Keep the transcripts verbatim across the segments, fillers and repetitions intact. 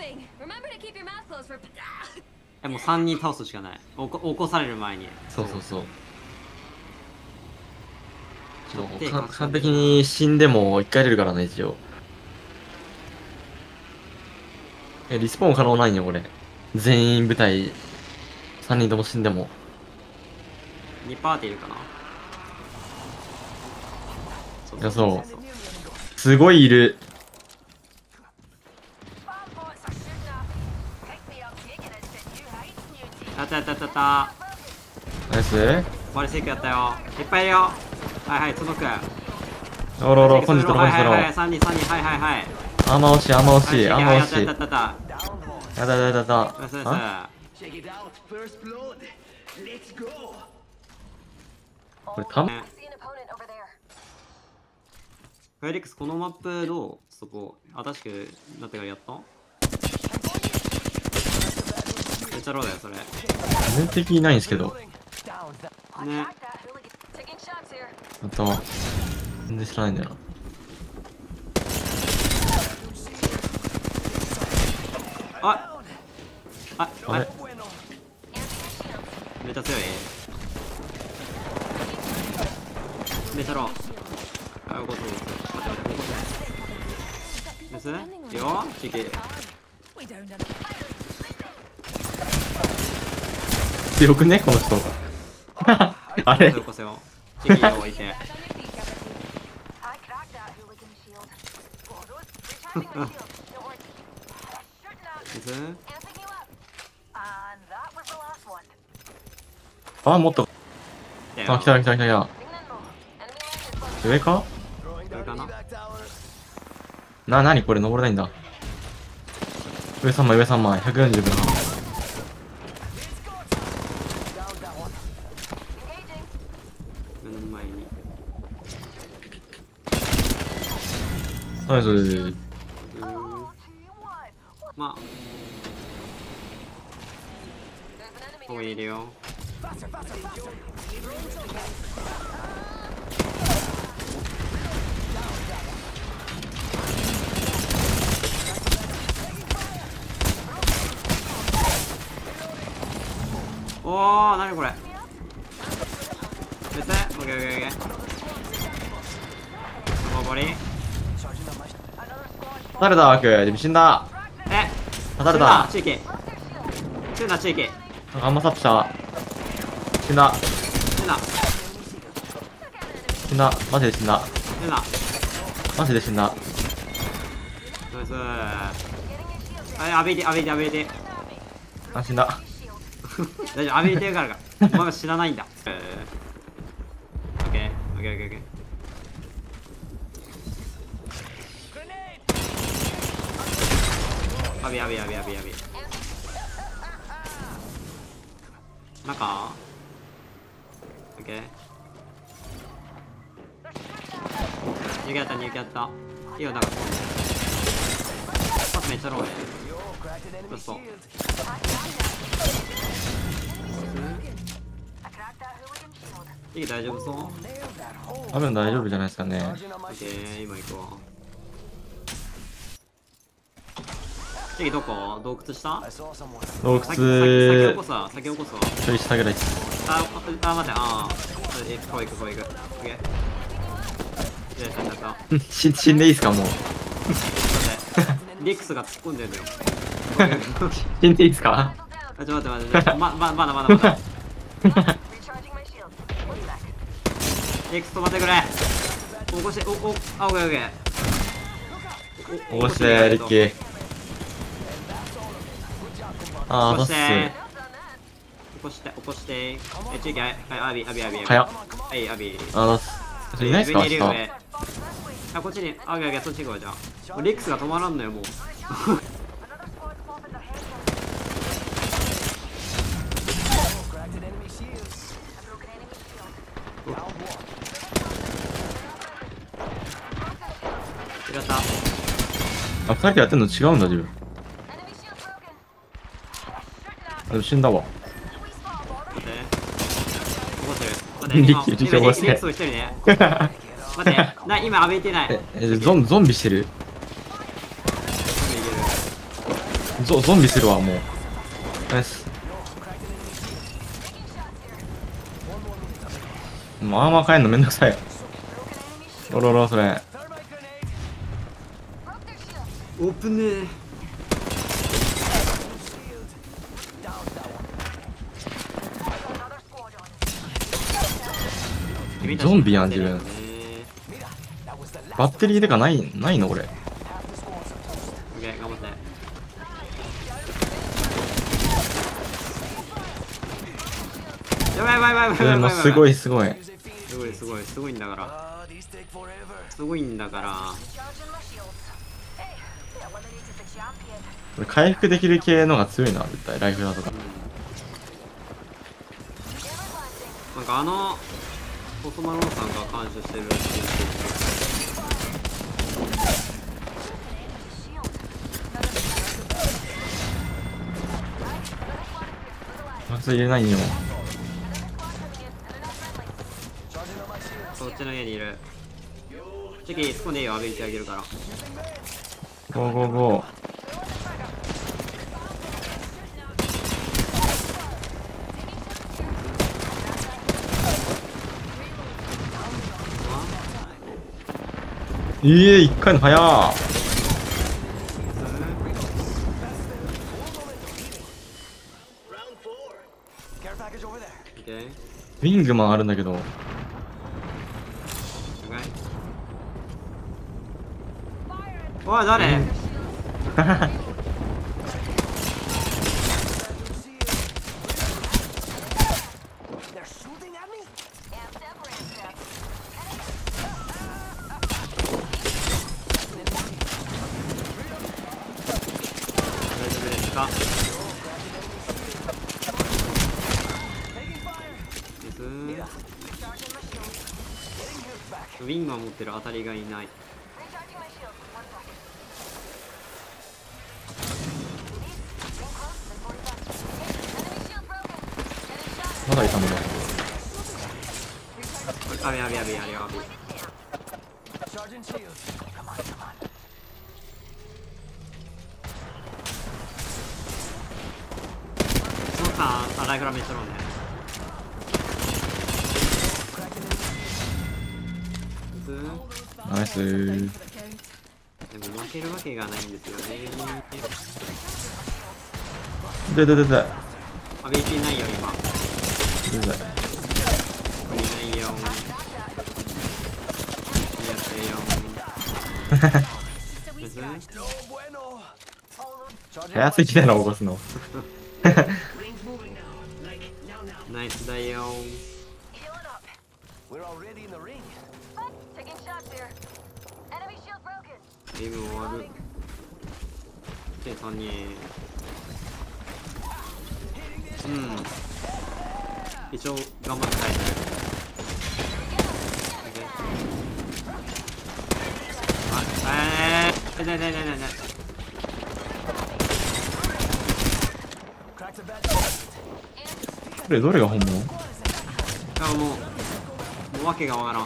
え、もうさんにん倒すしかない。起こ起こされる前に。 そうそうそう。ちょっとか完璧に死んでも一回出るからね、一応。え、リスポーン可能ないんよ、これ。全員部隊、さんにんとも死んでも。 にパーティーいるかな。 いや、そう。すごいいる。 やったやったやったやった。 ナイス。 バリセイクやったよ。いっぱいいるよ。はいはい、届く。 おろおろ、本日の本日の。 はいはいはい、さんにんさんにん、はいはいはい。 アーマー惜しい、アーマー惜しい、アーマー惜しい。 やったやったやった。 やったやったやった。 あ、 これたま、 フェリックス、このマップどう？そこ、新しくなってからやった？めっちゃローだよ、それ。 全然敵いないんですけど。 ね。 あと、全然知らないんだよな。 ああ、 あれめっちゃ強い。めっちゃロー。あ、よかった。待って待って、ここです。よ、チキ。 強くね、この人。あれよこせよ。チキを置いて。 あ、もっと。あ、来た来た来た来た。上か？ 上かな？ な、なにこれ登れないんだ。上さんまい、上さんまい、ひゃくよんじゅうぶん。 目の前に。 ナイス。 まあ。ここにいるよ。おー、なにこれ。別オッケーオッケーオッケー。大盛り。 刺された、アーク。死んだ。 え、 刺された。 地域。死んだ、地域。 あんまサップした。死んだ。 死んだ。 死んだ。マジで死んだ。 死んだ。 マジで死んだ。 ナイス。あれ、アビリティ、アビリティ、アビリティ。 あ、死んだ。 大丈夫、アビリティがあるから。お前は知らないんだ。オッケー、オッケー、オッケー、オッケー。アビ、アビ、アビ、アビ、アビ。中？オッケー。逃げやった、逃げやった。いいよ、なんか。パスめっちゃローで。どうした？いい、大丈夫そう？ 多分大丈夫じゃないですかね。 オッケー、今行くわ。次どこ？洞窟下？ 洞窟。 先起こすわ、先起こすわ。 ちょい下ぐらいです。 あ、あ、待って、あー。こう行く、こう行く。オッケー。で、なんだった。 死死んでいいですか、もう。 待って、リックスが突っ込んでるのよ。 死んでいいですか？ あ、ちょっと待って待って、ま、ま、まだまだまだ。リックス止まってくれ。起こして、お、お、あ、オッケーオッケー。 起こして、リッキー。あー、どっす。 起こして、起こして。え、地域、はい、アビ、アビ、アビ、アビ。 早っ。 はい、アビ。 あー、どっす。それいないっすか、下。 あ、こっちに、あ、オッケーオッケー、そっち行こう、じゃあ。リックスが止まらんのよ、もう。違った。 あ、二人でやってんの違うんだ、自分。あ、でも死んだわ。 待って。起こしてる。待って、今、 リッキー、リッキー起こして。 リックスを一人ね。待って、な、今、浴びてない。 え、え、ゾン、ゾンビしてる。 ゾゾンビするわもう。ナイス。もうアーマー変えんのめんどくさい。ロロロそれ。 オープンねー。 ゾンビやん自分。バッテリーでかないないのこれ。 オッケー頑張って。やばいやばいやばいやばいやばいやばい。 すごいすごい。 すごいすごいすごいんだから。すごいんだから。 これ回復できる系のが強いな絶対ライフだとか。 なんかあの細マロンさんが監修してるらしい。 マックス入れないよ。 そっちの家にいる。チキ突っ込んでいいよ、浴びてあげるから。 ゴーゴーゴー。ええー、一回の早ー。ウィングマンあるんだけど。 おい誰？ウィングを持ってる当たりがいない。 まだいたもんね。 あべあべあべあべあべ。そのさあ、ライフラめっちゃローね。 ナイスー。 でも負けるわけがないんですよね。 でででで。 あ、ビーピー ないよ今。 でで。 ここにないよ。やってよ。 早すぎだろ起こすの。 ナイスだよ。ゲーム終わる。で、さんにん。うん。一応、頑張って耐えてる。あ、えー、ないないないないない。 これどれが本物？ あ、もう、もう訳がわからん。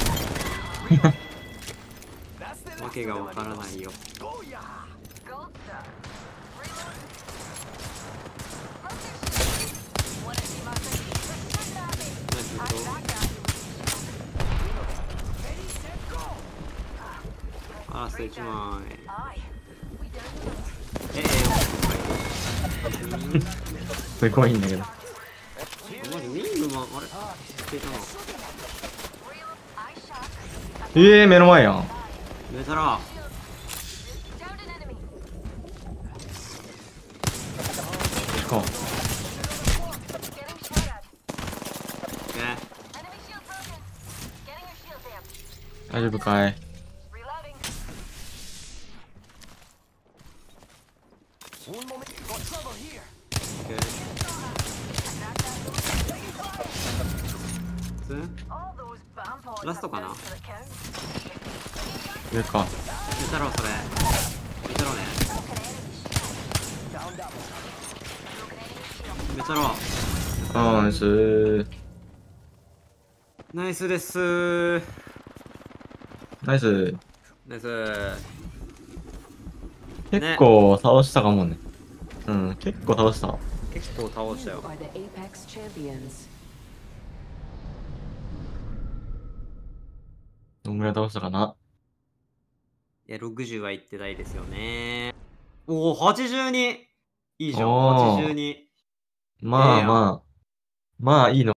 わけがわからないよ。あー、ステージマン。ええすごいんだけど。 マジウィングマン、あれ消えたな。 ええー、目の前やん。 めたらか。大丈夫かい？ラストかな。 上か。 見たろそれ。見たろね。見たろ。 あー、ナイス。 ナイスですー。 ナイス。 ナイス。 結構倒したかもね。 うん、結構倒した。 結構倒したよ。 どんぐらい倒したかな。 いや、ろくじゅうはいってないですよね。おお、はちじゅうに！いいじゃん、 おー。 はちじゅうに。ええやん。 まあまあ。まあいいの